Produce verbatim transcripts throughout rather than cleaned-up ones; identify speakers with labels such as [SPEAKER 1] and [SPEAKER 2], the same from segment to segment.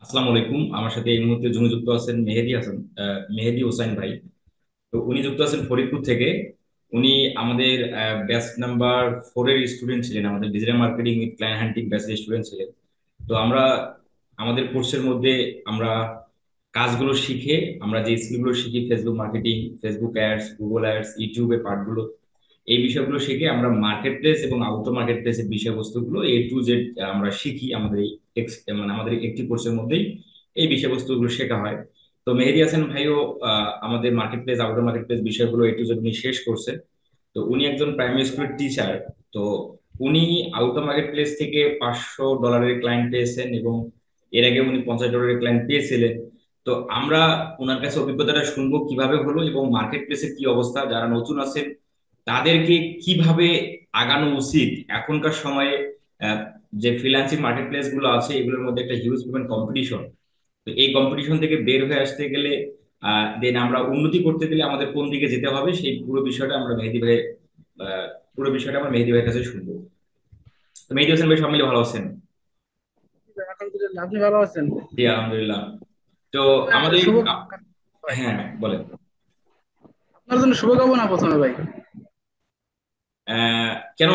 [SPEAKER 1] আসসালামু আলাইকুম। আমার সাথে এই মুহূর্তে জুমে যুক্ত আছেন মেহেদী হাসান, আহ, মেহেদী হোসাইন ভাই। তো উনি যুক্ত আছেন ফরিদপুর থেকে। উনি আমাদের ব্যাচ নাম্বার ফোর এর স্টুডেন্ট ছিলেন, আমাদের digital marketing with client hunting ব্যাচের স্টুডেন্ট ছিলেন। তো আমরা আমাদের কোর্সের মধ্যে আমরা কাজগুলো শিখে, আমরা যে স্কিলগুলো শিখি, Facebook marketing, Facebook ads, Google ads, ইউটিউবের পার্টগুলো, এই বিষয়গুলো শিখে আমরা মার্কেট প্লেস এবং আউটো মার্কেট প্লেসের বিষয়বস্তুগুলো এ টু জেড আমরা শিখি আমাদের এই ex- মানে আমাদের একটি কোর্সের মধ্যেই এই বিষয়বস্তুগুলো শেখা হয়। তো মেহেদী হাসান ভাইও আহ, আমাদের মার্কেট প্লেস, আউটো মার্কেট প্লেস বিষয়গুলো এ টু জেড উনি শেষ করছেন। তো উনি একজন প্রাইমারি স্কুলের টিচার। তো উনি আউটো মার্কেট প্লেস থেকে পাঁচশো ডলারের ক্লায়েন্ট পেয়েছেন এবং এর আগে উনি পঞ্চাশ ডলারের ক্লায়েন্ট পেয়েছিলেন। তো আমরা ওনার কাছে অভিজ্ঞতাটা শুনবো কিভাবে হলো এবং মার্কেট প্লেসের কি অবস্থা, যারা নতুন আছেন তাদেরকে কিভাবে আগানো উচিত এখনকার সময়ে। আহ, যে ফ্রিল্যান্সিং মার্কেট প্লেস গুলো আছে এগুলোর মধ্যে একটা হিউজ পরিমাণ কম্পিটিশন। তো এই কম্পিটিশন থেকে বের হয়ে আসতে গেলে, দেন আমরা উন্নতি করতে গেলে আমাদের কোন দিকে যেতে হবে, সেই পুরো বিষয়টা আমরা মেহেদী ভাই আহ, পুরো বিষয়টা আমরা মেহেদী ভাইয়ের কাছে শুনবো। তো মেহেদী হোসেন ভাই সব মিলে ভালো আছেন?
[SPEAKER 2] আলহামদুলিল্লাহ, আপনি ভালো আছেন?
[SPEAKER 1] জি আলহামদুলিল্লাহ। তো
[SPEAKER 2] ভাই,
[SPEAKER 1] আমাদের
[SPEAKER 2] শুভ
[SPEAKER 1] আ-
[SPEAKER 2] ভাই,
[SPEAKER 1] হ্যাঁ বলেন।
[SPEAKER 2] আপনার জন্য শুভকামনা প্রথমে ভাই।
[SPEAKER 1] আহ, কেন?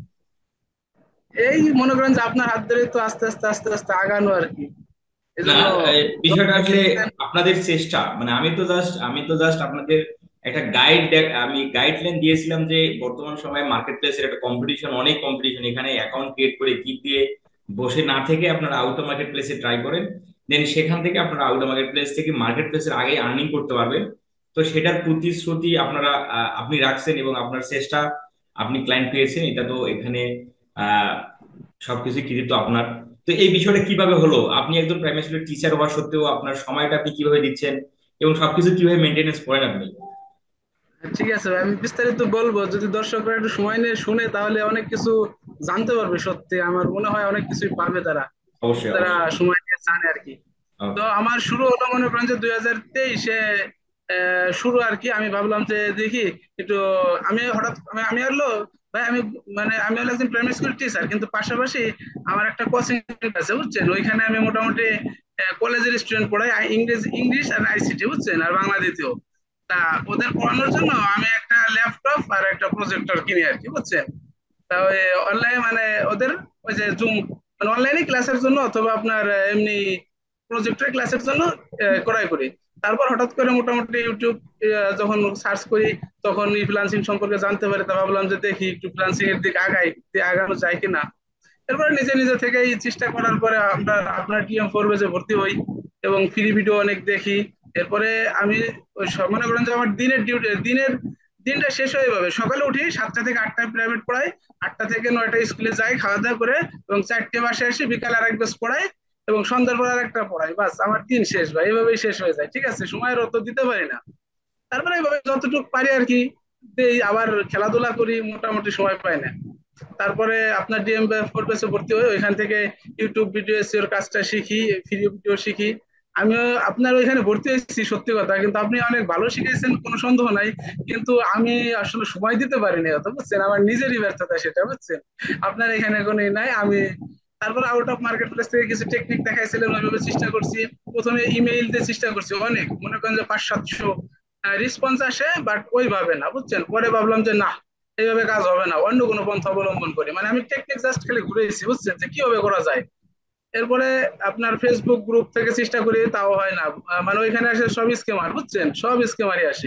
[SPEAKER 2] এই মনে করেন যে আপনার হাত ধরে তো আস্তে আস্তে আস্তে আস্তে আগানো আর কি। এই
[SPEAKER 1] না,
[SPEAKER 2] জন্য
[SPEAKER 1] এই বিষয়টা আসলে আপনাদের চেষ্টা, মানে আমি তো জাস্ট আমি তো জাস্ট আপনাদের একটা গাইড, আমি গাইডলাইন দিয়েছিলাম যে বর্তমান সময়ে মার্কেট প্লেসের একটা কম্পিটিশন, অনেক কম্পিটিশন, এখানে অ্যাকাউন্ট ক্রিয়েট করে কি দিয়ে বসে না থেকে আপনারা আউটো মার্কেট প্লেসে ট্রাই করেন। দেন সেখান থেকে আপনারা আউটো মার্কেট প্লেস থেকে মার্কেট প্লেসের আগে আর্নিং করতে পারবেন। তো সেটার প্রতিশ্রুতি আপনারা আহ, আপনি রাখছেন এবং আপনার চেষ্টা, আপনি ক্লায়েন্ট পেয়েছেন, এটা তো এখানে আহ সবকিছু কৃতিত্ব আপনার। তো এই বিষয়টা কিভাবে হলো? আপনি একজন প্রাইমারি স্কুলের টিচার হওয়া সত্ত্বেও আপনার সময়টা আপনি কিভাবে দিচ্ছেন এবং সবকিছু কিভাবে মেনটেনেন্স করেন আপনি?
[SPEAKER 2] ঠিক আছে ভাই, আমি বিস্তারিত বলবো। যদি দর্শকরা একটু সময় নিয়ে শুনে তাহলে অনেক কিছু জানতে পারবে। সত্যি আমার মনে হয় অনেক কিছুই পাবে তারা,
[SPEAKER 1] অবশ্যই
[SPEAKER 2] তারা
[SPEAKER 1] অবশ্যই।
[SPEAKER 2] সময় নিয়ে জানে আর কি। তো
[SPEAKER 1] ওকে।
[SPEAKER 2] আমার শুরু হলো মনে করেন যে দুই হাজার তেইশে শুরু আর কি। আমি ভাবলাম যে দেখি একটু, আমি হঠাৎ আমি আমি হলো ভাই, আমি মানে আমি হলো একজন প্রাইমারি স্কুল টিচার, কিন্তু পাশাপাশি আমার একটা কোচিং আছে বুঝছেন। ওইখানে আমি মোটামুটি কলেজের স্টুডেন্ট পড়াই, আই- ইংরেজি, ইংলিশ আর আইসিটি বুঝছেন, আর বাংলা দ্বিতীয়। তা ওদের পড়ানোর জন্য আমি একটা ল্যাপটপ আর একটা প্রজেক্টর কিনি আর কি বুঝছেন। তা ওই অনলাইন মানে ওদের ওই যে জুম, মানে অনলাইনে ক্লাসের জন্য অথবা আপনার আহ, এমনি প্রজেক্টর ক্লাসের জন্য আহ, ক্রয় করি। তারপর হঠাৎ করে মোটামুটি ইউটিউব আহ, যখন সার্চ করি, তখন এই ফ্রিল্যান্সিং সম্পর্কে জানতে পারি। তা ভাবলাম যে দেখি একটু ফ্রিল্যান্সিং এর দিকে আগাই, দিয়ে আগানো যায় কিনা। এরপরে নিজে নিজে থেকেই চেষ্টা করার পরে আমরা আপনার টিএম ফোর বেজে ভর্তি হই এবং ফ্রি ভিডিও অনেক দেখি। এরপরে আমি ওই সব- মনে করেন যে আমার দিনের ডিউটি, দিনের দিনটা শেষ হয়ে যাবে, সকালে উঠি সাতটা থেকে আটটায় প্রাইভেট পড়াই, আটটা থেকে নয়টা স্কুলে যাই খাওয়া দাওয়া করে, এবং চারটে বাসায় এসে বিকালে আর এক ব্যাচ পড়াই, এবং সন্ধ্যার পর আর একটা পড়াই। বাস আমার দিন শেষ ভাই, এভাবেই শেষ হয়ে যায়। ঠিক আছে, সময়ের অত দিতে পারি না। তারপরে এইভাবে যতটুকু পারি আর কি দেই, আবার খেলাধুলা করি, মোটামুটি সময় পাই না। তারপরে আপনার ডিএম ফোর বেসে ভর্তি হই, ওইখান থেকে ইউটিউব ভিডিও এসিওর কাজটা শিখি, ফ্রি ভিডিও শিখি। আমিও আপনার ওইখানে ভর্তি হয়েছি সত্যি কথা, কিন্তু আপনি অনেক ভালো শিখেছেন, কোনো সন্দেহ নাই। কিন্তু আমি আসলে সময় দিতে পারিনি অত, বুঝছেন, আমার নিজেরই ব্যর্থতা সেটা, বুঝছেন। আপনার এখানে কোনো ই নাই। আমি তারপর আউট অফ মার্কেট প্লেস থেকে কিছু টেকনিক দেখাইছিলেন, ওইভাবে চেষ্টা করছি। প্রথমে ইমেইল দিয়ে চেষ্টা করছি, অনেক মনে করেন যে পাঁচ সাতশো রেসপন্স আসে, বাট ওইভাবে না, বুঝছেন। পরে ভাবলাম যে না, এইভাবে কাজ হবে না, অন্য কোনো পন্থা অবলম্বন করি। মানে আমি টেকনিক জাস্ট খালি ঘুরেছি, বুঝছেন, যে কিভাবে করা যায়। এরপরে আপনার ফেসবুক গ্রুপ থেকে চেষ্টা করি, তাও হয় না। আহ, মানে ওইখানে আসে সব স্কেমার, বুঝছেন, সব স্কেমারই আসে।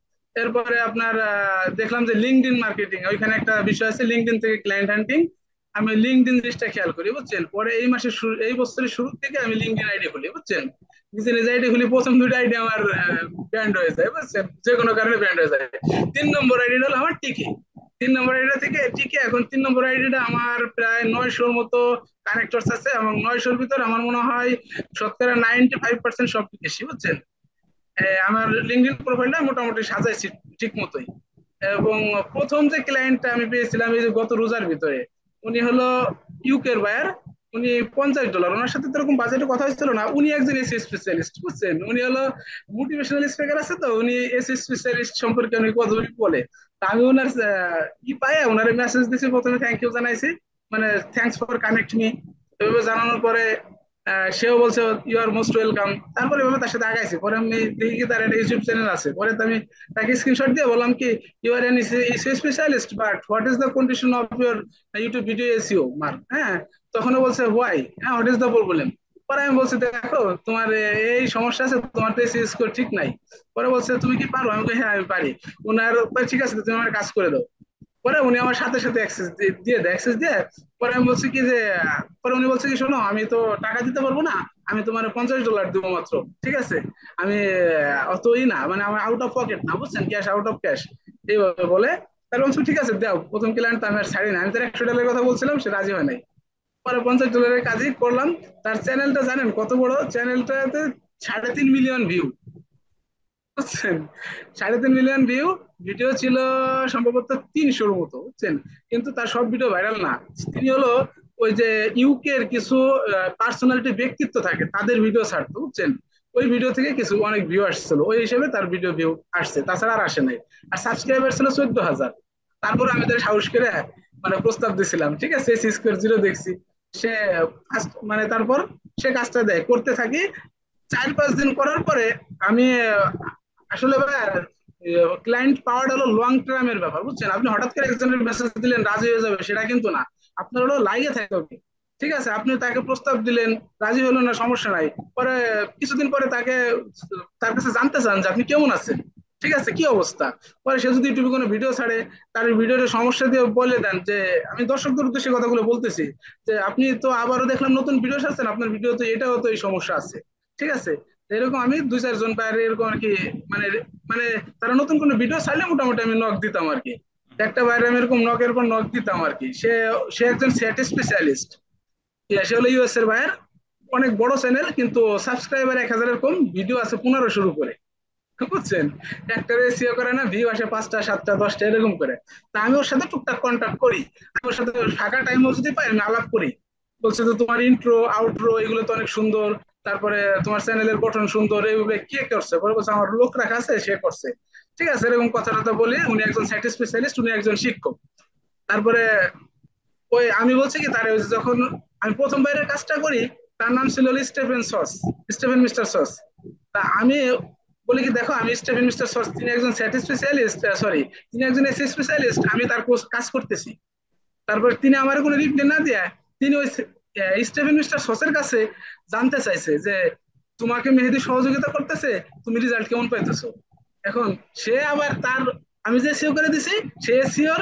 [SPEAKER 2] এরপরে আপনার আহ, দেখলাম যে লিঙ্কডইন মার্কেটিং, ওইখানে একটা বিষয় আছে লিঙ্কডইন থেকে ক্লায়েন্ট হান্টিং। আমি লিঙ্কডইন জিনিসটা খেয়াল করি, বুঝছেন। পরে এই মাসের শুরু, এই বছরের শুরু থেকে আমি লিঙ্কডইন আইডি খুলি, বুঝছেন। নিজে নিজে আইডি খুলি, প্রথম দুটো আইডি আমার ব্যান্ড হয়ে যায়, বুঝছেন, যে কোনো কারণে ব্যান্ড হয়ে যায়। তিন নম্বর আইডি হলো আমার টিকি। তিন নম্বর আইডিটা থেকে টিকি, এখন তিন নম্বর আইডিটা আমার প্রায় নয়শোর মতো কানেক্টরস আছে, এবং নয়শোর ভিতর আমার মনে হয় শতকরা নাইনটি ফাইভ পার্সেন্ট সব টিকেছি, বুঝছেন। এ, আমার লিঙ্কডইন প্রোফাইলটা মোটামুটি সাজাইছি ঠিক মতোই। এবং প্রথম যে ক্লায়েন্টটা আমি পেয়েছিলাম এই যে গত রোজার ভিতরে, উনি হলো ইউকের বায়ার। উনি পঞ্চাশ ডলার, ওনার সাথে তো এরকম বাজেটে কথা হচ্ছিল না। উনি একজন এসি স্পেশালিস্ট, বুঝছেন। উনি হলো মোটিভেশনাল স্পিকার আছে, তো উনি এসি স্পেশালিস্ট সম্পর্কে উনি কথা বলে। তা আমি ওনার আহ, ই পাই, ওনার মেসেজ দিছি, প্রথমে থ্যাংক ইউ জানাইছি, মানে থ্যাংকস ফর কানেক্ট মি, এভাবে জানানোর পরে আহ, সেও বলছে ইউ আর মোস্ট ওয়েলকাম। তারপরে এভাবে তার সাথে আগাইছি। পরে আমি দেখি কি তার একটা ইউটিউব চ্যানেল আছে। পরে তো আমি তাকে স্ক্রিনশট দিয়ে বললাম কি you are an specialist, but what is the condition of your YouTube video SEO mark. হ্যাঁ, তখন ও বলছে হোয়াই, হ্যাঁ হোয়াট ইজ দ্য প্রবলেম। পরে আমি বলছি দেখো তোমার এ- এই সমস্যা আছে, তোমার তো এসইও স্কোর ঠিক নাই। পরে বলছে তুমি কি পারো? আমি বলি, হ্যাঁ আমি পারি। ওনার বলে, ঠিক আছে তুমি আমার কাজ করে দাও। পরে উনি আমার সাথে সাথে অ্যাক্সেস দিয়ে দেয়, অ্যাক্সেস দিয়ে। পরে আমি বলছি কি যে আহ, পরে উনি বলছে কি শোনো, আমি তো টাকা দিতে পারবো না, আমি তোমার পঞ্চাশ ডলার দিব মাত্র। ঠিক আছে, আমি আহ, অতই না, মানে আমার আউট অফ পকেট না, বুঝছেন, ক্যাশ আউট অফ ক্যাশ এইভাবে বলে। তারপর বলছি ঠিক আছে দাও, প্রথম ক্লায়েন্ট তো আমি আর ছাড়ি না, আমি তার একশো ডলারের কথা বলছিলাম, সে রাজি হয় নাই। পরে পঞ্চাশ ডলারের কাজই করলাম। তার চ্যানেলটা জানেন কত বড়? চ্যানেলটাতে সাড়ে তিন মিলিয়ন ভিউ, বুঝছেন, সাড়ে তিন মিলিয়ন ভিউ। ভিডিও ছিল সম্ভবত তিনশোর মতো, বুঝছেন। কিন্তু তার সব ভিডিও ভাইরাল না। তিনি হলো ওই যে ইউকে এর কিছু পার্সোনালিটি, ব্যক্তিত্ব থাকে, তাদের ভিডিও ছাড়তো, বুঝছেন। ওই ভিডিও থেকে কিছু অনেক ভিউ আসছিল, ওই হিসেবে তার ভিডিও ভিউ আসছে, তাছাড়া আর আসে নাই। আর সাবস্ক্রাইবার ছিল চোদ্দ হাজার। তারপর আমি তার সাহস করে মানে প্রস্তাব দিছিলাম, ঠিক আছে সি স্কোয়ার জিরো দেখছি। সে first- মানে তারপর সে কাজটা দেয়, করতে থাকি। চার পাঁচ দিন করার পরে আমি আহ, আসলে ক্লায়েন্ট পাওয়াটা হলো লং টার্মের ব্যাপার, বুঝছেন। আপনি হঠাৎ করে একজনের মেসেজ দিলেন রাজি হয়ে যাবে সেটা কিন্তু না। আপনার হলো লাইগে থাকতে হবে। ঠিক আছে, আপনি তাকে প্রস্তাব দিলেন, রাজি হলো না, সমস্যা নাই। পরে কিছুদিন পরে তাকে তার কাছে জানতে চান যে আপনি কেমন আছেন, ঠিক আছে কি অবস্থা। পরে সে যদি ইউটিউবে কোনো ভিডিও ছাড়ে, তার ভিডিওর সমস্যা দিয়ে বলে দেন যে, আমি দর্শকদের উদ্দেশ্যে কথাগুলো বলতেছি, যে আপনি তো আবারও দেখলাম নতুন ভিডিও ছাড়ছেন, আপনার ভিডিও তো এটাও তো এই সমস্যা আছে। ঠিক আছে, এরকম আমি দুই চারজন বাইরে এরকম আর কি, মানে মানে তারা নতুন কোনো ভিডিও ছাড়লে মোটামুটি আমি নক দিতাম আর কি। একটা বাইরে আমি এরকম নকের পর নক দিতাম আর কি। সে সে একজন সেট স্পেশালিস্ট। সে হলো ইউএস এর বাইরে, অনেক বড় চ্যানেল, কিন্তু সাবস্ক্রাইবার এক হাজারের কম, ভিডিও আছে পনেরো শুরু করে, বুঝছেন। একটা এসিও করে না, ভিউ আসে পাঁচটা সাতটা দশটা এরকম করে। তা আমি ওর সাথে টুকটাক কন্ট্যাক্ট করি। আমি ওর সাথে ফাঁকা টাইমও যদি পাই আমি আলাপ করি। বলছে তো তোমার ইন্ট্রো আউটরো এগুলো তো অনেক সুন্দর, তারপরে তোমার চ্যানেলের গঠন সুন্দর, এইগুলো কে করছে? পরে বলছে আমার লোক রাখা আছে, সে করছে। ঠিক আছে, এরকম কথা টথা বলে উনি একজন সাইট স্পেশালিস্ট, উনি একজন শিক্ষক। তারপরে ওই আমি বলছি কি তার যখন আমি প্রথম বাইরের কাজটা করি, তার নাম ছিল হলো স্টেফেন সস, স্টেফেন মিস্টার সস। তা আমি বলি কি দেখো, আমি স্টেফেন মিস্টার সস, তিনি একজন স্যাট স্পেশালিস্ট, সরি তিনি একজন এস স্পেশালিস্ট, আমি তার কোর্স- কাজ করতেছি। তারপর তিনি আমার কোনো রিপ্লাই না দিয়ে তিনি ওই আহ, স্টেফেন মিস্টার সসের কাছে জানতে চাইছে যে তোমাকে মেহেদী সহযোগিতা করতেছে, তুমি রেজাল্ট কেমন পাইতেছো। এখন সে আবার তার, আমি যে সেও করে দিছি, সে সিওর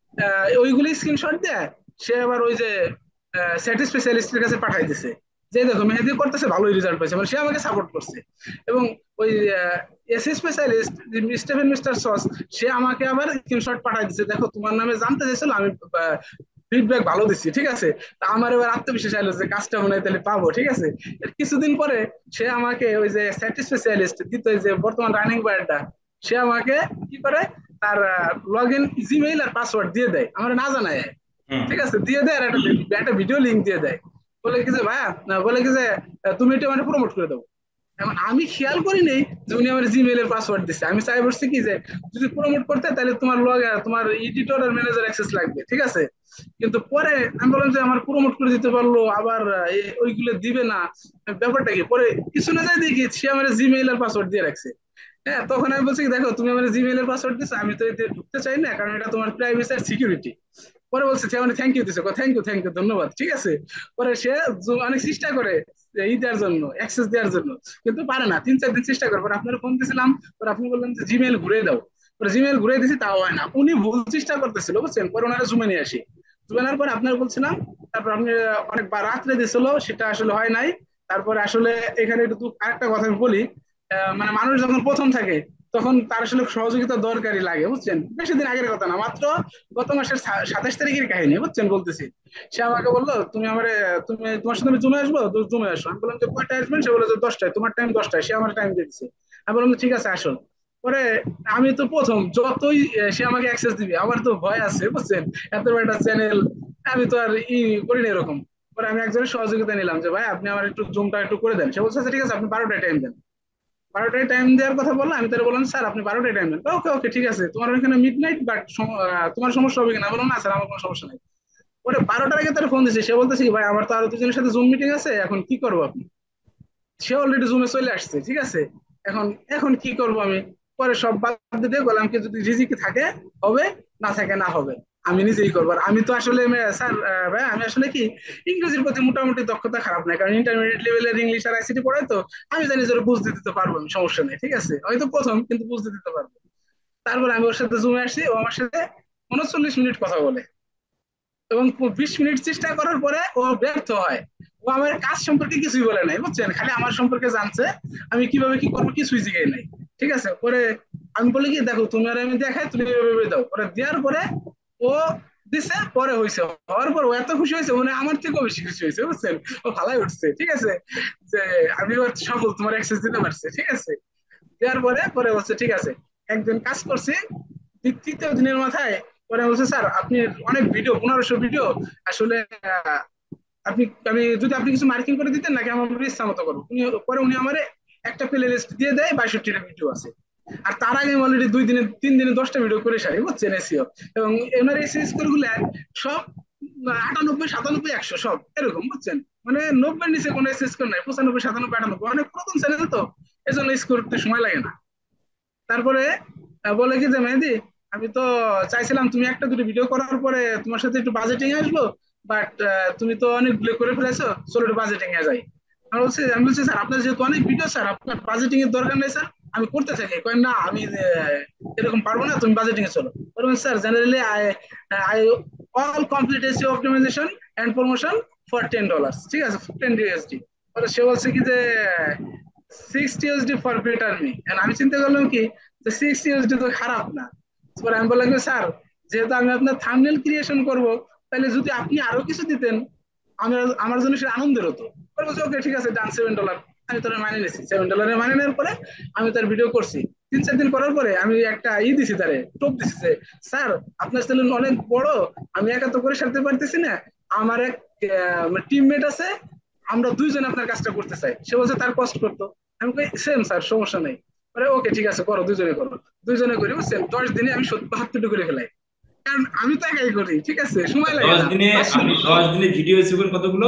[SPEAKER 2] ওইগুলি স্ক্রিনশট দেয়। সে আবার ওই যে স্যাটি স্পেশালিস্টের কাছে পাঠাই দিছে, যে দেখো মেহেদি করতেছে, ভালোই রেজাল্ট পাইছে, মানে সে আমাকে সাপোর্ট করছে। এবং ওই এসি স্পেশালিস্ট স্টেফেন মিস্টার সস, সে আমাকে আবার স্ক্রিনশট পাঠাই দিছে, দেখো তোমার নামে জানতে চাইছিল, আমি ফিডব্যাক ভালো দিচ্ছি। ঠিক আছে, তা আমার এবার আত্মবিশ্বাস আলো যে কাজটা মনে হয় তাহলে পাবো। ঠিক আছে, এর কিছুদিন পরে সে আমাকে ওই যে স্যাটি স্পেশালিস্ট দিত, যে বর্তমান রানিং বায়ারটা, সে আমাকে কি করে তার লগ ইন জিমেইল আর পাসওয়ার্ড দিয়ে দেয়, আমার না জানায়।
[SPEAKER 1] হুম।
[SPEAKER 2] ঠিক আছে, দিয়ে দেয় আর একটা একটা ভিডিও লিঙ্ক দিয়ে দেয়। বলে কি যে ভাইয়া, না বলে কি যে আহ, তুমি এটা মানে প্রমোট করে দাও। এখন আমি খেয়াল করিনি যে উনি আমার জিমেইলের পাসওয়ার্ড দিচ্ছে। আমি চাই বলছি কি যে যদি প্রমোট করতে তাহলে তোমার লগ তোমার এডিটর আর ম্যানেজার অ্যাক্সেস লাগবে। ঠিক আছে, কিন্তু পরে আমি বললাম যে আমার প্রমোট করে দিতে পারলো, আবার আহ, এ- ওইগুলো দিবে না, ব্যাপারটা কি? পরে কিছু না যাই দেখি সে আমার জিমেইল আর পাসওয়ার্ড দিয়ে রাখছে। হ্যাঁ, তখন আমি বলছি কি, দেখো তুমি আমার জিমেইলের পাসওয়ার্ড দিছো, আমি তো এতে ঢুকতে চাই না, কারণ এটা তোমার প্রাইভেসি আর সিকিউরিটি। পরে বলছে সে মানে থ্যাংক ইউ দিছে, থ্যাংক ইউ থ্যাংক ইউ ধন্যবাদ। ঠিক আছে, পরে সে জো- অনেক চেষ্টা করে যে ই দেওয়ার জন্য, অ্যাক্সেস দেওয়ার জন্য, কিন্তু পারে না। তিন চার দিন চেষ্টা করে, পরে আপনার ফোন দিয়েছিলাম, পরে আপনি বললেন যে জিমেল ঘুরে দাও। পরে জিমেল ঘুরে দিছি, তাও হয় না। উনি ভুল চেষ্টা করতেছিল, বুঝছেন। পরে ওনারা জুমে নিয়ে আসি, জুমে আনার পরে আপনার বলছিলাম। তারপর আপনি অনেক বার রাত্রে দিছিল, সেটা আসলে হয় নাই। তারপরে আসলে এখানে একটু দু- আরেকটা কথা আমি বলি। আহ, মানে মানুষ যখন প্রথম থাকে, তখন তার আসলে সহযোগিতা দরকারি লাগে, বুঝছেন। বেশি দিন আগের কথা না, মাত্র গত মাসের সাতাশ তারিখের কাহিনী, বুঝছেন বলতেছি। সে আমাকে বললো তুমি আমার, তুমি তোমার সাথে আমি জমে আসবো, তো জমে আসো। আমি বললাম যে কয়টায় আসবেন? সে বললো যে দশটায়, তোমার টাইম দশটায়, সে আমার টাইম দিচ্ছে। আমি বললাম যে ঠিক আছে আসো। পরে আমি তো প্রথম যতই আহ, সে আমাকে অ্যাক্সেস দিবে, আমার তো ভয় আছে, বুঝছেন। এত বড় একটা চ্যানেল, আমি তো আর ই করি না এরকম। পরে আমি একজনের সহযোগিতা নিলাম যে ভাই আপনি আমার একটু জুমটা একটু করে দেন। সে বলছে আচ্ছা, ঠিক আছে আপনি বারোটায় টাইম দেন। বারোটায় টাইম দেওয়ার কথা বললাম, আমি তাহলে বললাম স্যার আপনি বারোটায় টাইম দেন। ওকে ওকে ঠিক আছে, তোমার ওইখানে মিড নাইট বাট তোমার সমস্যা হবে কিনা? বললাম না স্যার, আমার কোনো সমস্যা নেই। পরে বারোটার আগে তার ফোন দিচ্ছে, সে বলতেছে কি ভাই আমার তো আরো দুজনের সাথে জুম মিটিং আছে, এখন কি করবো আপনি? সে অলরেডি জুমে চলে আসছে, ঠিক আছে। এখন এখন কি করব আমি? পরে সব বাদ দিয়ে বললাম কি যদি রিজিকে থাকে হবে, না থাকে না হবে, আমি নিজেই করবো। আর আমি তো আসলে মে- স্যার আহ, ভাই আমি আসলে কি ইংরেজির প্রতি মোটামুটি দক্ষতা খারাপ না, কারণ ইন্টারমিডিয়েট লেভেলের ইংলিশ আর আইসিটি পড়াই তো। আমি জানি যে ওরা বুঝতে দিতে পারবো, আমি সমস্যা নেই, ঠিক আছে, হয়তো প্রথম কিন্তু বুঝতে দিতে পারবো। তারপর আমি ওর সাথে জুমে আসছি, ও আমার সাথে উনচল্লিশ মিনিট কথা বলে, এবং বিশ মিনিট চেষ্টা করার পরে ও ব্যর্থ হয়। ও আমার কাজ সম্পর্কে কিছুই বলে নাই, বুঝছেন, খালি আমার সম্পর্কে জানছে, আমি কিভাবে কি করবো কিছুই জিজ্ঞাই নাই, ঠিক আছে। পরে আমি বলি কি দেখো তুমি আর আমি দেখাই, তুমি এভাবে দাও, পরে দেওয়ার পরে ও দিছে, পরে হয়েছে, হওয়ার পর ও এত খুশি হয়েছে, মানে আমার থেকেও বেশি খুশি হয়েছে, বুঝছেন। ও ভালাই উঠছে, ঠিক আছে, যে আমি ওর সফল, তোমার অ্যাক্সেস দিতে পারছি, ঠিক আছে। দেওয়ার পরে পরে বলছে ঠিক আছে, একদিন কাজ করছি, দ্বি- তৃতীয় দিনের মাথায় পরে বলছে স্যার আপনি অনেক ভিডিও, পনেরোশো ভিডিও আসলে আহ, আপনি, আমি যদি আপনি কিছু মার্কিং করে দিতেন নাকি আমার ইচ্ছা মতো করবো। উনি পরে উনি আমার একটা প্লে লিস্ট দিয়ে দেয়, বাইষট্টিটা ভিডিও আছে। আর তার আগে আমি অলরেডি দুই দিনে তিন দিনে দশটা ভিডিও করে সারি, বুঝছেন, এসিও। এবং এনার এসিও স্কোর গুলো সব আটানব্বই সাতানব্বই একশো সব এরকম, বুঝছেন। মানে নব্বই নিচে কোনো এসি স্কোর নাই, পঁচানব্বই সাতানব্বই আটানব্বই, অনেক প্রথম চ্যানেল তো, এজন্য স্কোর করতে সময় লাগে না। তারপরে আহ, বলে কি যে মেহেদি, আমি তো চাইছিলাম তুমি একটা দুটো ভিডিও করার পরে তোমার সাথে একটু বাজেটিং আসবো, বাট তুমি তো অনেকগুলো করে ফেলেছো, চলো একটু বাজেটিং এ যাই। আমি বলছি আমি বলছি স্যার আপনার যেহেতু অনেক ভিডিও, স্যার আপনার বাজেটিং এর দরকার নেই স্যার, আমি করতে থাকি। কয় না আমি আহ, এরকম পারবো না, তুমি বাজেটিং এ চলো। বলবেন sir generally I I all complete SEO optimization and promotion for ten dollar, ঠিক আছে, টেন ইউএসডি। সে বলছে কি যে sixty USD for better me. আমি চিন্তা করলাম কি যে সিক্সটি ইউএসডি তো খারাপ না। পরে আমি বললাম যে, স্যার যেহেতু আমি আপনার থাম্বনেল ক্রিয়েশন করব, তাহলে যদি আপনি আরো কিছু দিতেন আমার আমার জন্য সেটা আনন্দের হতো। পরে বলছে ওকে ঠিক আছে, ডান, সেভেন ডলার। আমি তোর মানে নিয়েছি, সেভেন ডলারে মানে নেওয়ার পরে আমি তার ভিডিও করছি। তিন চার দিন করার পরে আমি একটা ই দিছি, তারে টোপ দিছি যে স্যার আপনার চ্যানেল অনেক বড়, আমি একা তো করে সারতে পারতেছি না, আমার এক টিমমেট আছে, আমরা দুইজন আপনার কাজটা করতে চাই। সে বলছে তার কষ্ট করতো। আমি কই সেম স্যার, সমস্যা নেই। আরে ওকে ঠিক আছে, করো, দুজনে করো। দুইজনে করি, বুঝছেন, দশ দিনে আমি সত্তর বাহাত্তরটা করে ফেলাই, কারণ আমি তো একাই করি, ঠিক আছে, সময় লাগে
[SPEAKER 1] দশ
[SPEAKER 2] না।
[SPEAKER 1] দিনে
[SPEAKER 2] পাঁচশো
[SPEAKER 1] আপনি দশ দিনে ভিডিও এসেছেন কতগুলো?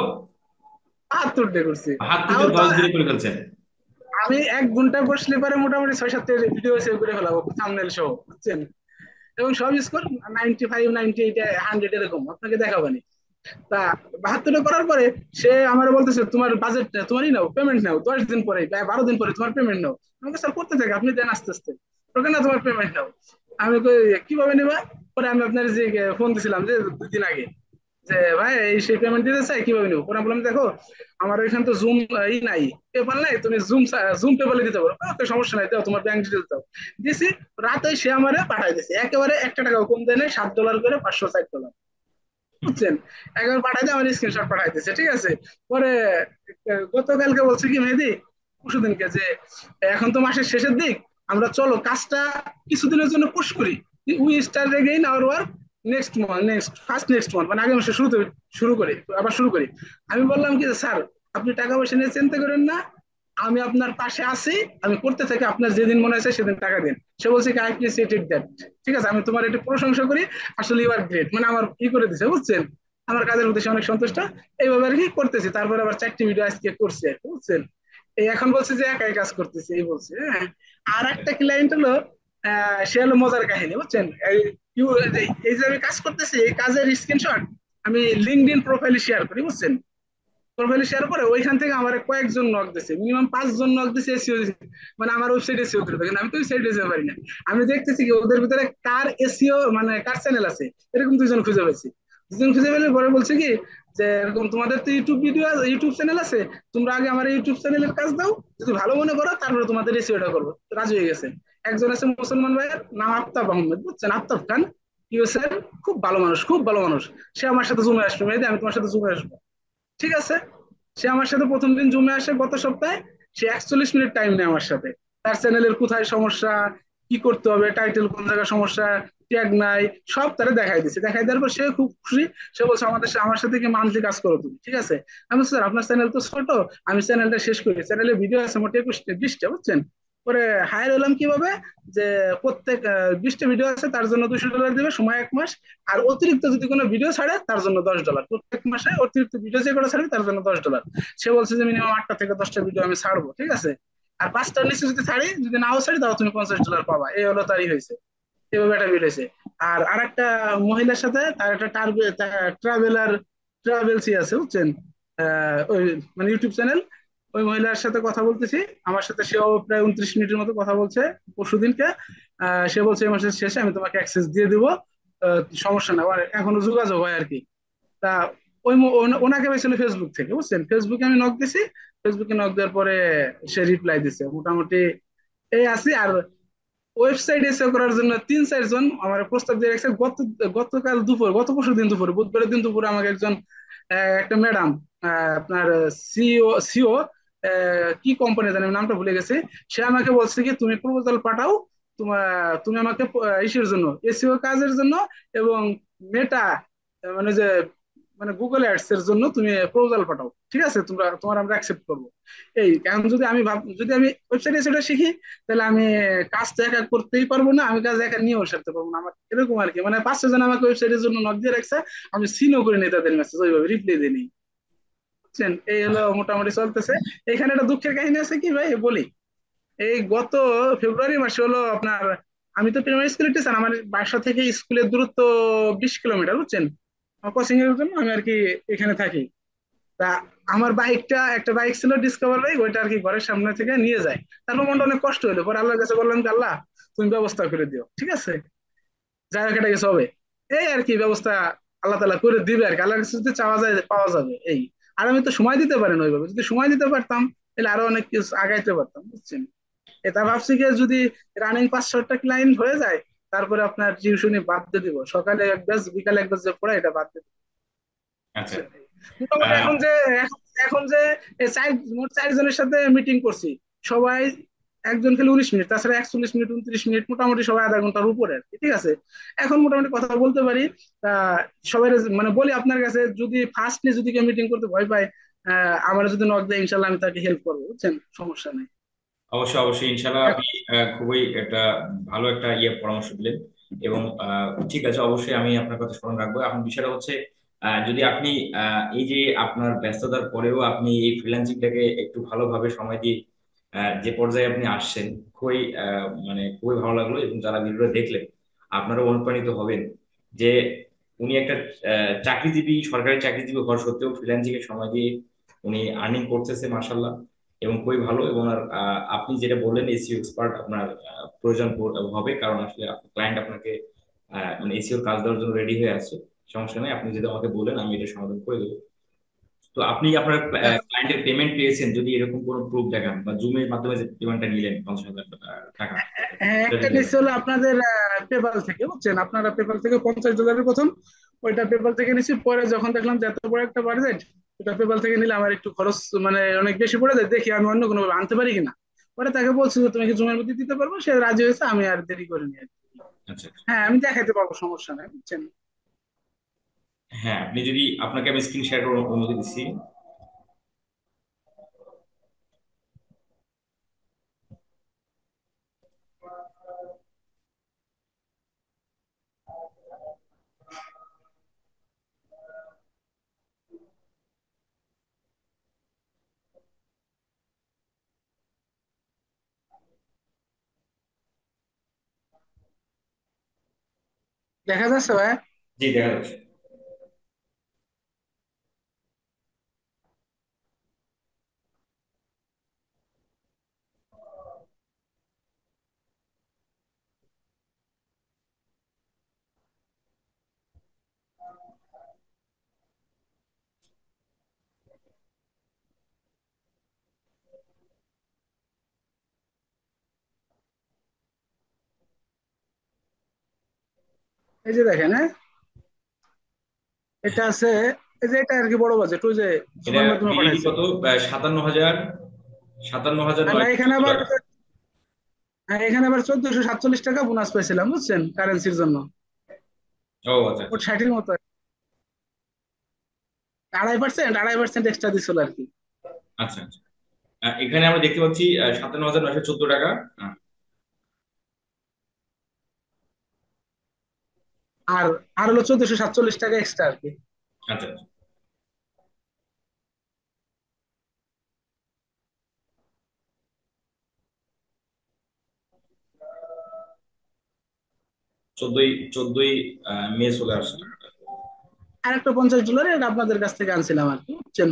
[SPEAKER 2] বাহাত্তরটা করছি। তাও
[SPEAKER 1] বাহাত্তরটা
[SPEAKER 2] তো
[SPEAKER 1] দশ দিনে করে ফেলছেন?
[SPEAKER 2] আমি এক ঘন্টা বসলে পারে মোটামুটি ছয় সাতটা ভিডিও সেভ করে ফেলাবো, থাম্বনেল সহ, বুঝছেন। এবং সব score ninety five ninety eight hundred এরকম আপনাকে দেখাবানি। তা বাহাত্তরটা করার পরে সে আমার বলতেছে তোমার বাজেট তোমারই নাও, পেমেন্ট নাও, দশ দিন পরে বা বারো দিন পরে তোমার পেমেন্ট নাও। আমাকে স্যার করতে থাকে, আপনি দেন আস্তে আস্তে, ওকে না তোমার পেমেন্ট নাও। আমি কই কিভাবে নেবা? পরে আমি আপনার যে ফোন দিছিলাম যে দুই দিন আগে, যে ভাই এই সেই পেমেন্ট দিতে চাই, কিভাবে নেবো? পরে আমি বললাম দেখো আমার ওইখানে তো জুম ই নাই, পেপাল নাই, তুমি জুম জুম পেপালে দিতে পারো। ওকে সমস্যা নাই, দাও তোমার ব্যাংক ডিটেলস দাও। দিছি, রাতে সে আমারে পাঠাই দিছে, একেবারে একটা টাকাও কম দেয় নাই, সাত ডলার করে, পাঁচশো ষাট ডলার, বুঝছেন। একবার পাঠাইতে আমার স্ক্রিনশট পাঠাইতেছে, ঠিক আছে। পরে আহ, গতকালকে বলছে কি মেহেদি, পরশুদিনকে, যে এখন তো মাসের শেষের দিক, আমরা চলো কাজটা কিছুদিনের জন্য পুশ করি, we start again our work next month, next first next month, মানে আগামী মাসে শুরুতে শুরু করি, আবার শুরু করি। আমি বললাম কি স্যার আপনি টাকা পয়সা নিয়ে চিন্তা করেন না, আমি আপনার পাশে আছি, আমি করতে থাকি, আপনার যেদিন মনে হয় সেদিন টাকা দিন। সে বলছে কি আই অ্যাপ্রিসিয়েটেড দ্যাট, ঠিক আছে, আমি তোমার একটু প্রশংসা করি, আসলে ইউ আর গ্রেট, মানে আমার ই করে দিছে, বুঝছেন, আমার কাজের প্রতি সে অনেক সন্তুষ্ট। এইভাবে আর কি করতেছি, তারপরে আবার চারটি ভিডিও আজকে করছি আর কি, বুঝছেন। এই এখন বলছে যে একাই কাজ করতেছি, এই বলছে, হ্যাঁ। আর একটা ক্লায়েন্ট হলো আহ সে হলো মজার কাহিনী, বুঝছেন। এই ইউ- এই যে আমি কাজ করতেছি, এই কাজের স্ক্রিনশট আমি লিঙ্কডইন প্রোফাইলে শেয়ার করি, বুঝছেন। প্রোফাইলে শেয়ার করে ওইখান থেকে আমার কয়েকজন নক দিছে, মিনিমাম পাঁচজন নক দিছে এসিও, মানে আমার ওয়েবসাইট এসিও করে কিন্তু আমি তো ওয়েবসাইট যেতে পারি না। আমি দেখতেছি কি ওদের ভিতরে কার এসিও মানে কার চ্যানেল আছে, এরকম দুইজন খুঁজে পেয়েছি। দুজন খুঁজে পেলে পরে বলছে কি যে এরকম তোমাদের তো ইউটিউব ভিডিও ইউটিউব চ্যানেল আছে, তোমরা আগে আমার ইউটিউব চ্যানেলের কাজ দাও, যদি ভালো মনে করো তারপরে তোমাদের এসিওটা করবো। তো রাজি হয়ে গেছে। একজন আছে মুসলমান ভাইয়ের নাম আফতাব আহমেদ, বুঝছেন, আফতাব খান, ইউএসএর, খুব ভালো মানুষ, খুব ভালো মানুষ। সে আমার সাথে জুমে আসবে, মেহেদি আমি তোমার সাথে জুমে আসবো, ঠিক আছে। সে আমার সাথে প্রথম দিন জুমে আসে গত সপ্তাহে, সে একচল্লিশ মিনিট টাইম নেয় আমার সাথে, তার চ্যানেলের কোথায় সমস্যা, কি করতে হবে, টাইটেল কোন জায়গায় সমস্যা, ট্যাগ নাই, সব তারা দেখাই দিচ্ছে। দেখাই দেওয়ার পর সে খুব খুশি। সে বলছে আমাদের সা- আমার সাথে কি মান্থলি কাজ করো তুমি, ঠিক আছে। আমি বলছি, স্যার আপনার চ্যানেল তো ছোট, আমি চ্যানেলটা শেষ করি, চ্যানেলের ভিডিও আছে মোটে একুশটা বিশটা, বুঝছেন। পরে হায়ার হলাম কিভাবে, যে প্রত্যেক বিশটা ভিডিও আছে তার জন্য দুশো ডলার দিবে, সময় এক মাস। আর অতিরিক্ত যদি কোনো ভিডিও ছাড়ে তার জন্য দশ ডলার, প্রত্যেক মাসে অতিরিক্ত ভিডিও যে করে ছাড়বে তার জন্য দশ ডলার। সে বলছে যে মিনিমাম আটটা থেকে দশটা ভিডিও আমি ছাড়বো, ঠিক আছে। আর পাঁচটার নিচে যদি ছাড়ি, যদি নাও ছাড়ি, তাও তুমি পঞ্চাশ ডলার পাবা। এই হলো তারই হয়েছে, এভাবে একটা বিল হয়েছে। আর আরেকটা মহিলার সাথে তার একটা ট্রাভেলার ট্রাভেলসি আছে, বুঝছেন, আহ, ওই মানে ইউটিউব চ্যানেল। ওই মহিলার সাথে কথা বলতেছি, আমার সাথে সেও প্রায় উনত্রিশ মিনিটের মতো কথা বলছে পরশুদিনকে। আহ, সে বলছে এই মাসের শেষে আমি তোমাকে অ্যাক্সেস দিয়ে দিব, আহ, সমস্যা না, মানে এখনো যোগাযোগ হয় আর কি। তা ওই ম- ওনা- ওনাকে পেয়েছিল ফেসবুক থেকে, বুঝছেন। ফেসবুকে আমি নক দিছি, ফেসবুকে নক দেওয়ার পরে সে রিপ্লাই দিছে মোটামুটি এই আছি। আর ওয়েবসাইট এসিও করার জন্য তিন চারজন আমার প্রস্তাব দিয়ে রাখছে। গত গতকাল দুপুর, গত পরশু দিন দুপুরে, বুধবারের দিন দুপুরে আমাকে একজন আহ, একটা ম্যাডাম, আপনার সিও সিও কি কোম্পানি জানি আমি নামটা ভুলে গেছি, সে আমাকে বলছে কি তুমি প্রপোজাল পাঠাও, তোমার তুমি আমাকে আহ, ইসের জন্য, এসিও কাজের জন্য, এবং মেটা মানে যে মানে গুগল অ্যাডস এর জন্য তুমি প্রপোজাল পাঠাও, ঠিক আছে, তোমরা তোমার আমরা অ্যাকসেপ্ট করবো। এই এখন যদি আমি ভাব, যদি আমি ওয়েবসাইটে সেটা শিখি, তাহলে আমি কাজ তো একা করতেই পারবো না, আমি কাজ একা নিয়েও সারতে পারবো না। আমার এরকম আর কি, মানে পাঁচশো জন আমাকে ওয়েবসাইটের জন্য নক দিয়ে রাখছে, আমি সিনও করে নিই তাদের মেসেজ, ওইভাবে রিপ্লাই দিই নি, বুঝছেন। এই হলো মোটামুটি চলতেছে। এখানে একটা দুঃখের কাহিনী আছে কি ভাই বলি। এই গত ফেব্রুয়ারি মাসে হলো আপনার, আমি তো প্রাইমারি স্কুলের টিচার, আমার বাসা থেকে স্কুলের দূরত্ব বিশ কিলোমিটার, বুঝছেন। আমার কোচিং এর জন্য আমি আর কি এখানে থাকি। তা আমার বাইকটা, একটা বাইক ছিল ডিসকভার বাইক, ওইটা আর কি ঘরের সামনে থেকে নিয়ে যায়। তারপর মনটা অনেক কষ্ট হলো, পরে আল্লাহর কাছে বললাম যে আল্লাহ তুমি ব্যবস্থা করে দিও, ঠিক আছে, যাই হোক এটা কিছু হবে। এই আর কি ব্যবস্থা আল্লাহ তালা করে দিবে আর কি, আল্লাহর কাছে যদি চাওয়া যায় পাওয়া যাবে এই। আর আমি তো সময় দিতে পারি না ওইভাবে, যদি সময় দিতে পারতাম তাহলে আরো অনেক কিছু আগাইতে পারতাম, বুঝছেন। এটা ভাবছি কি, যদি রানিং পাঁচ ছটা ক্লায়েন্ট হয়ে যায়, তারপরে আপনার টিউশনি বাদ দিয়ে দিব, সকালে এক ব্যাচ বিকালে এক ব্যাচ যে পড়ায় এটা বাদ দিয়ে দিব,
[SPEAKER 1] আচ্ছা।
[SPEAKER 2] বুঝছেন। মোটামুটি
[SPEAKER 1] আহ,
[SPEAKER 2] এখন যে এখন এখন যে এই চার মোট চারজনের সাথে মিটিং করছি, সবাই একজন খেলে উনিশ মিনিট, তাছাড়া একচল্লিশ মিনিট, উনত্রিশ মিনিট, মোটামুটি সবাই আধা ঘন্টার উপরে আর কি, ঠিক আছে। এখন মোটামুটি কথা বলতে পারি। তা সবাই মানে বলি আপনার কাছে, যদি ফার্স্টলি যদি কেউ মিটিং করতে ভয় পায়, আহ আমার যদি নক দেয়, ইনশাল্লাহ আমি তাকে হেল্প করবো, বুঝছেন, সমস্যা নেই।
[SPEAKER 1] অবশ্যই অবশ্যই ইনশাল্লাহ
[SPEAKER 2] এখন
[SPEAKER 1] আপনি আহ, খুবই একটা ভালো একটা ইয়ে পরামর্শ দিলেন। এবং আহ, ঠিক আছে, অবশ্যই আমি আপনার কথা স্মরণ রাখবো। এখন বিষয়টা হচ্ছে, আহ, যদি আপনি আহ, এই যে আপনার ব্যস্ততার পরেও আপনি এই ফ্রিল্যান্সিংটাকে একটু ভালোভাবে সময় দিয়ে আহ, যে পর্যায়ে আপনি আসছেন, খুবই আহ, মানে খুবই ভালো লাগলো। এবং যারা ভিডিওটা দেখলেন আপনারা অনুপ্রাণিত হবেন যে উনি একটা আহ, চাকরিজীবী, সরকারি চাকরিজীবী হওয়ার সত্ত্বেও ফ্রিল্যান্সিং এর সময় দিয়ে উনি আর্নিং করতেছে, মাসাল্লাহ। এবং খুবই ভালো। এবং আর আহ, আপনি যেটা বললেন এসইও এক্সপার্ট আপনার আহ, প্রয়োজন পড়- হবে, কারণ আসলে ক্লায়েন্ট আপনাকে আহ, মানে এসইওর কাজ দেওয়ার জন্য রেডি হয়ে আছে। সমস্যা নেই, আপনি যদি আমাকে বলেন আমি এটা সমাধান করে দেবো। তো আপনি আপনার
[SPEAKER 2] এখন
[SPEAKER 1] ক্লায়েন্টের পেমেন্ট পেয়েছেন যদি এরকম কোনো প্রুফ দেখান, বা জুমের মাধ্যমে যে পেমেন্টটা নিলেন পঞ্চাশ হাজার টাকা,
[SPEAKER 2] হ্যাঁ,
[SPEAKER 1] সেটা
[SPEAKER 2] একটা
[SPEAKER 1] যদি দেখান।
[SPEAKER 2] নিচ্ছে হলো আপনাদের পেপাল থেকে, বুঝছেন, আপনারা পেপাল থেকে পঞ্চাশ ডলারের প্রথম, ওইটা পেপাল থেকে নিচ্ছি। পরে যখন দেখলাম যে এত বড় একটা বাজেট, ওটা পেপাল থেকে নিলে আমার একটু খরচ মানে অনেক বেশি পড়ে যায়, দেখি আমি অন্য কোনো ভাবে আনতে পারি কিনা। পরে তাকে বলছি যে তুমি কি জুমের মধ্যে দিতে পারবো, সে রাজি হয়েছে, আমি আর দেরি করিনি আর কি।
[SPEAKER 1] আচ্ছা।
[SPEAKER 2] হ্যাঁ আমি দেখাইতে পারবো, সমস্যা নেই, বুঝছেন।
[SPEAKER 1] হ্যাঁ, আপনি যদি, আপনাকে আমি স্ক্রিন শেয়ার করার অনুমতি দিচ্ছি।
[SPEAKER 2] দেখা যাচ্ছে ভাই।
[SPEAKER 1] জি, দেখা যাচ্ছে।
[SPEAKER 2] এই যে দেখেন, হ্যাঁ, এটা আছে, এই যে এটা আর কি বড় বাজেট, ওই যে
[SPEAKER 1] এটা
[SPEAKER 2] জুমের মাধ্যমে
[SPEAKER 1] বিডিটি
[SPEAKER 2] পাঠাইছে।
[SPEAKER 1] কত? সাতান্ন হাজার, সাতান্ন হাজার
[SPEAKER 2] আর না,
[SPEAKER 1] নয়শো
[SPEAKER 2] এখানে
[SPEAKER 1] চোদ্দ
[SPEAKER 2] আবার
[SPEAKER 1] টাকা
[SPEAKER 2] হ্যাঁ, এখানে আবার চোদ্দশো সাতচল্লিশ টাকা বোনাস পেয়েছিলাম, বুঝছেন, কারেন্সির জন্য।
[SPEAKER 1] ও আচ্ছা
[SPEAKER 2] ওর
[SPEAKER 1] আচ্ছা।
[SPEAKER 2] ষাটের মতো, আড়াই পার্সেন্ট আড়াই পার্সেন্ট এক্সট্রা দিছিল আর কি।
[SPEAKER 1] আচ্ছা আচ্ছা। আহ, এখানে আমরা দেখতে পাচ্ছি সাতান্ন হাজার নয়শো চোদ্দ টাকা। আহ,
[SPEAKER 2] আর আর হলো চোদ্দশো সাতচল্লিশ টাকা এক্সট্রা আর কি।
[SPEAKER 1] আচ্ছা, চোদ্দই চোদ্দই আহ, মে চলে আসছে।
[SPEAKER 2] আর একটা পঞ্চাশ ডলার এটা আপনাদের কাছ থেকে আনছিলাম আর কি, বুঝছেন।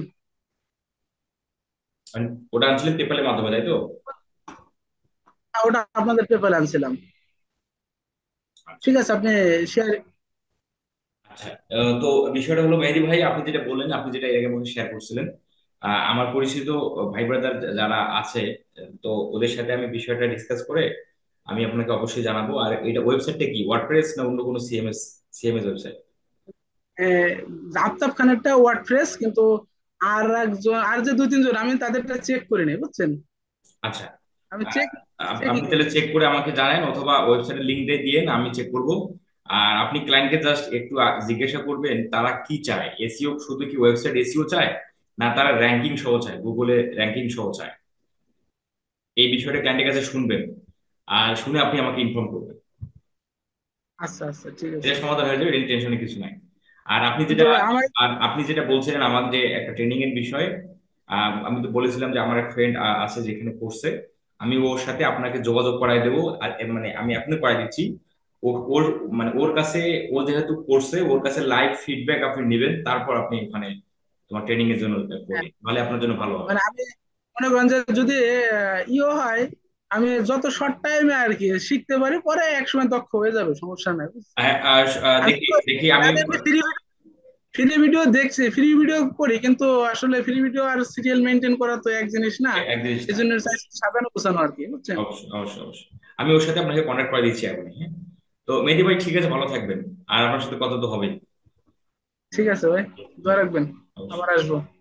[SPEAKER 1] মানে ওটা আনছিলেন পেপ্যালের মাধ্যমে, তাই তো?
[SPEAKER 2] আর ওটা আপনাদের পেপারে আনছিলাম।
[SPEAKER 1] আচ্ছা,
[SPEAKER 2] ঠিক আছে, আপনি শেয়ার।
[SPEAKER 1] আচ্ছা। আহ, তো বিষয়টা হলো মেহেদী ভাই, আপনি যেটা বললেন, আপনি যেটা এর আগে মধ্যে শেয়ার করছিলেন, আহ, আমার পরিচিত ভাই ব্রাদার যারা আছে, তো ওদের সাথে আমি বিষয়টা ডিসকাস করে আমি আপনাকে অবশ্যই জানাবো। আর এটা ওয়েবসাইটটা কি, ওয়ার্ডপ্রেস না অন্য কোনো সিএমএস সিএমএস ওয়েবসাইট?
[SPEAKER 2] আফতাব খানেরটা ওয়ার্ডপ্রেস, কিন্তু আর একজন আর যে দুই তিনজন আমি তাদেরটা চেক করে নিই, বুঝছেন।
[SPEAKER 1] আচ্ছা।
[SPEAKER 2] আমি
[SPEAKER 1] আহ,
[SPEAKER 2] চেক
[SPEAKER 1] আপ-
[SPEAKER 2] চেকই
[SPEAKER 1] আপনি তাহলে
[SPEAKER 2] করছি।
[SPEAKER 1] চেক করে আমাকে জানান, অথবা ওয়েবসাইটের লিঙ্ক দিয়ে দিয়েন, আমি চেক করব। আর আপনি ক্লায়েন্টকে জাস্ট একটু আ- জিজ্ঞাসা করবেন তারা কি চায়, এসইও শুধু কি ওয়েবসাইট এসইও চায়, না তারা র্যাঙ্কিং সহ চায়, গুগলে র্যাঙ্কিং সহ চায়। এই বিষয়টা ক্লায়েন্টের কাছে শুনবেন, আর শুনে আপনি আমাকে ইনফর্ম করবেন।
[SPEAKER 2] আচ্ছা আচ্ছা, ঠিক
[SPEAKER 1] এটা
[SPEAKER 2] আছে।
[SPEAKER 1] সমাধান হয়ে যাবে, এটা টেনশনের কিছু নাই। আর আপনি
[SPEAKER 2] কিন্তু
[SPEAKER 1] যেটা
[SPEAKER 2] আমার
[SPEAKER 1] আর আপনি যেটা বলছিলেন আমার যে একটা ট্রেনিং এর বিষয়ে, আহ, আমি তো বলেছিলাম যে আমার এক ফ্রেন্ড আছে যেখানে করছে, আমি ওর সাথে আপনাকে যোগাযোগ করাই দেবো। আর এর মানে আমি আপনি করাই দিচ্ছি। ও ওর মানে ওর কাছে, ও যেহেতু করছে, ওর কাছে লাইভ ফিডব্যাক আপনি নেবেন, তারপর আপনি ওখানে তোমার ট্রেনিং এর জন্য
[SPEAKER 2] হ্যাঁ,
[SPEAKER 1] করবেন, তাহলে আপনার জন্য ভালো হবে।
[SPEAKER 2] মানে আমি মনে করেন যে যদি আহ, ইও হয়, আমি যত শর্ট টাইমে আর কি শিখতে পারি, পরে একসময় দক্ষ হয়ে যাবে, সমস্যা নাই, বুঝছেন।
[SPEAKER 1] আহ, আহ, আহ,
[SPEAKER 2] আমি
[SPEAKER 1] দেখি
[SPEAKER 2] তো
[SPEAKER 1] দেখি
[SPEAKER 2] মানে
[SPEAKER 1] আমি
[SPEAKER 2] আমি এমনি ফ্রি ফ্রি ভিডিও দেখছি, ফ্রি ভিডিও করি, কিন্তু আসলে ফ্রি ভিডিও আর সিরিয়াল মেনটেন করা তো এক জিনিস না।
[SPEAKER 1] এক জিনিস
[SPEAKER 2] এই
[SPEAKER 1] না।
[SPEAKER 2] জন্য চাইছি সাজানো গোছানো আর কি, বুঝছেন।
[SPEAKER 1] অবশ্যই, অবশ্যই, অবশ্যই। আমি ওর সাথে আপনাকে কন্ট্যাক্ট করে দিচ্ছি এখন, হ্যাঁ। তো মেহেদী ভাই, ঠিক আছে, ভালো থাকবেন। আর আপনার সাথে কথা তো হবেই।
[SPEAKER 2] ঠিক আছে ভাই, দোয়া রাখবেন, আবার
[SPEAKER 1] অবশ্যই।
[SPEAKER 2] আসবো।